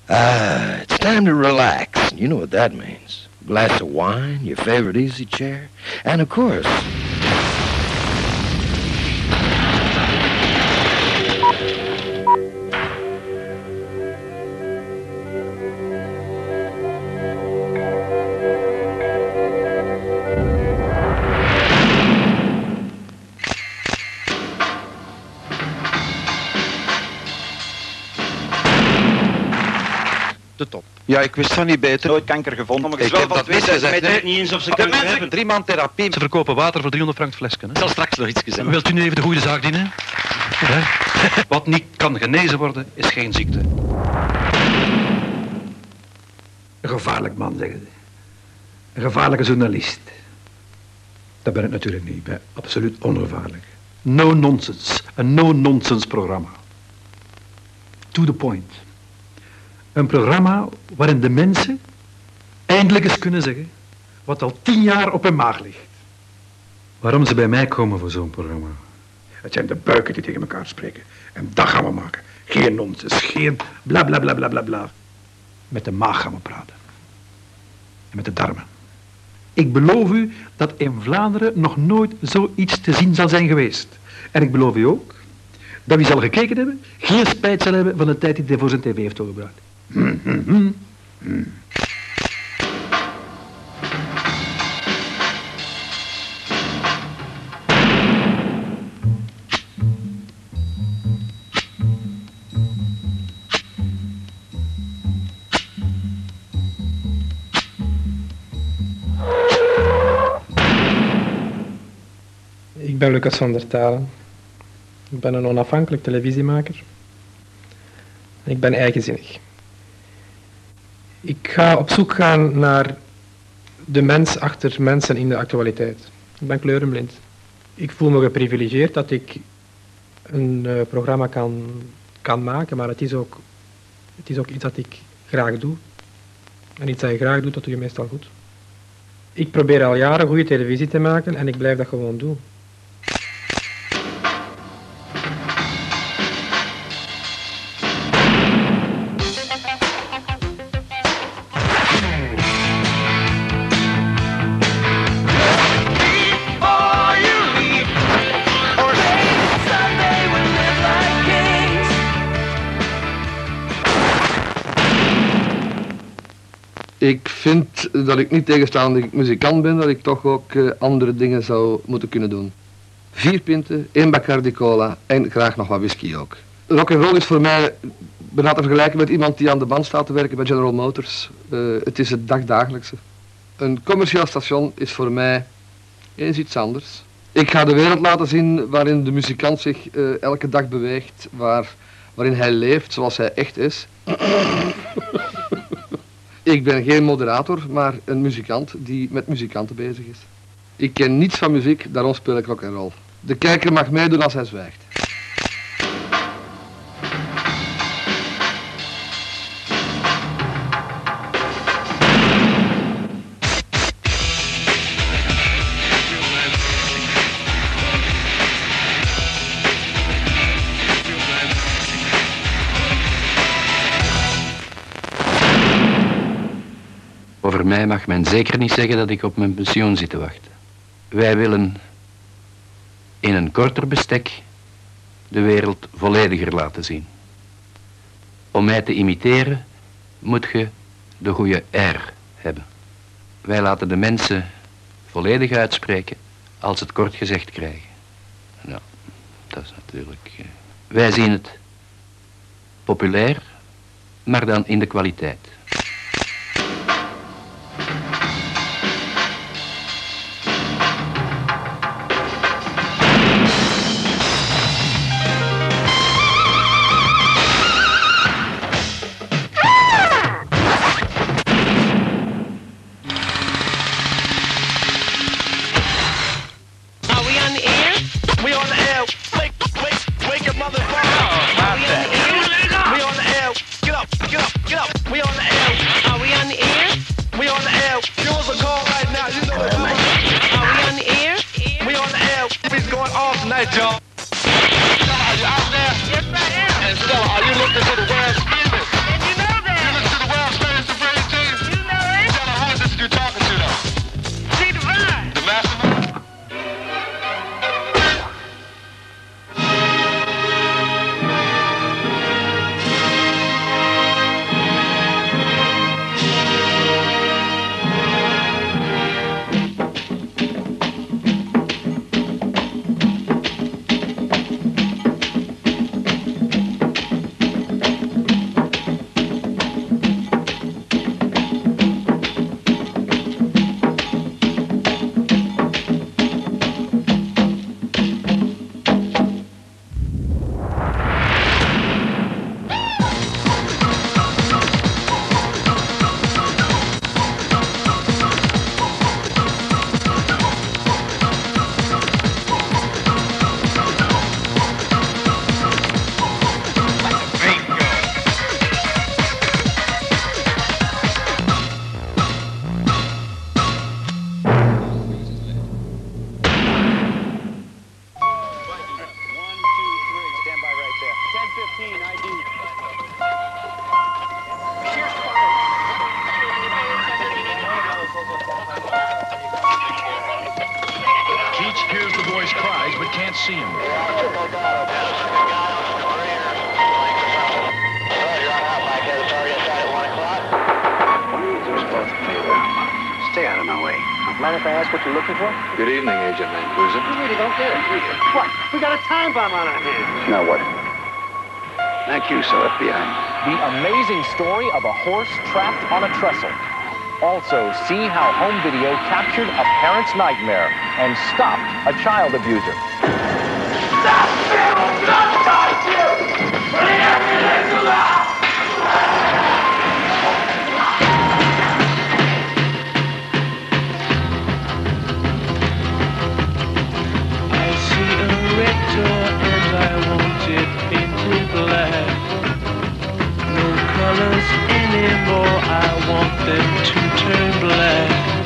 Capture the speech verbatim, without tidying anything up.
Ah, it's time to relax. You know what that means. Glass of wine, your favorite easy chair, and of course... de top. Ja, ik wist van niet beter. Nooit kanker gevonden, maar ik heb dat niet gezegd, hè. niet eens of ze kunnen hebben. Drie maand therapie. Ze verkopen water voor driehonderd frank flesje. Ik zal straks nog iets zeggen. Wilt u nu even de goede zaak dienen? Ja. Wat niet kan genezen worden, is geen ziekte. Een gevaarlijk man, zeggen ze. Een gevaarlijke journalist. Dat ben ik natuurlijk niet. Ik ben absoluut ongevaarlijk. No nonsense. Een no-nonsense programma. To the point. Een programma waarin de mensen eindelijk eens kunnen zeggen wat al tien jaar op hun maag ligt. Waarom ze bij mij komen voor zo'n programma? Het zijn de buiken die tegen elkaar spreken. En dat gaan we maken. Geen nonsens, geen bla bla bla bla bla bla. Met de maag gaan we praten. En met de darmen. Ik beloof u dat in Vlaanderen nog nooit zoiets te zien zal zijn geweest. En ik beloof u ook dat wie zal gekeken hebben, geen spijt zal hebben van de tijd die hij voor zijn tv heeft doorgebracht. Hmm, hmm, hmm, hmm. Ik ben Lucas van der Talen. Ik ben een onafhankelijk televisiemaker. En ik ben eigenzinnig. Ik ga op zoek gaan naar de mens achter mensen in de actualiteit. Ik ben kleurenblind. Ik voel me geprivilegeerd dat ik een uh, programma kan, kan maken, maar het is, ook, het is ook iets dat ik graag doe. En iets dat je graag doet, dat doe je meestal goed. Ik probeer al jaren goede televisie te maken en ik blijf dat gewoon doen. Ik vind dat ik niet tegenstaande ik muzikant ben, dat ik toch ook uh, andere dingen zou moeten kunnen doen. Vier pinten, één Bacardi cola en graag nog wat whisky ook. Rock'n'roll is voor mij bijna te vergelijken met iemand die aan de band staat te werken bij General Motors. Uh, het is het dagdagelijkse. Een commercieel station is voor mij eens iets anders. Ik ga de wereld laten zien waarin de muzikant zich uh, elke dag beweegt, waar, waarin hij leeft zoals hij echt is. Ik ben geen moderator, maar een muzikant die met muzikanten bezig is. Ik ken niets van muziek, daarom speel ik rock'n'roll. De kijker mag meedoen als hij zwijgt. Over mij mag men zeker niet zeggen dat ik op mijn pensioen zit te wachten. Wij willen in een korter bestek de wereld vollediger laten zien. Om mij te imiteren moet je de goede R hebben. Wij laten de mensen volledig uitspreken als ze het kort gezegd krijgen. Nou, dat is natuurlijk... Uh, wij zien het populair, maar dan in de kwaliteit. We on the see him. Stay out of my way. Mind if I ask what you're looking for? Good evening, Agent Mancuso. You really don't get it, do you? What? We got a time bomb on our hands. Now what? Thank you, so F B I. The amazing story of a horse trapped on a trestle. Also, see how home video captured a parent's nightmare and stopped a child abuser. Stop! Don't touch you! Bring everything to life! And I want it painted black. No colors anymore, I want them to turn black.